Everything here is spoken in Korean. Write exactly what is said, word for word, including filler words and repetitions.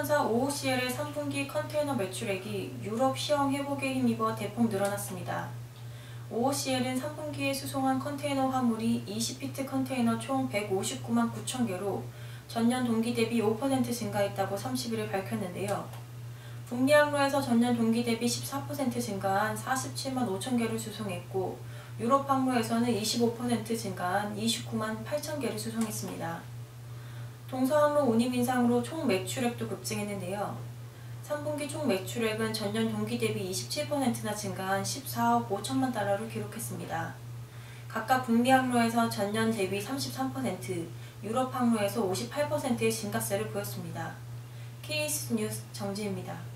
항공편사 오오씨엘의 삼 분기 컨테이너 매출액이 유럽 시황 회복에 힘입어 대폭 늘어났습니다. 오오씨엘은 삼 분기에 수송한 컨테이너 화물이 이십 피트 컨테이너 총 백오십구만 구천 개로 전년 동기 대비 오 퍼센트 증가했다고 삼십일일 밝혔는데요. 북미 항로에서 전년 동기 대비 십사 퍼센트 증가한 사십칠만 오천 개를 수송했고, 유럽 항로에서는 이십오 퍼센트 증가한 이십구만 팔천 개를 수송했습니다. 동서항로 운임 인상으로 총 매출액도 급증했는데요. 삼 분기 총 매출액은 전년 동기 대비 이십칠 퍼센트나 증가한 십사억 오천만 달러를 기록했습니다. 각각 북미 항로에서 전년 대비 삼십삼 퍼센트, 유럽 항로에서 오십팔 퍼센트의 증가세를 보였습니다. 케이비에스 뉴스 정지입니다.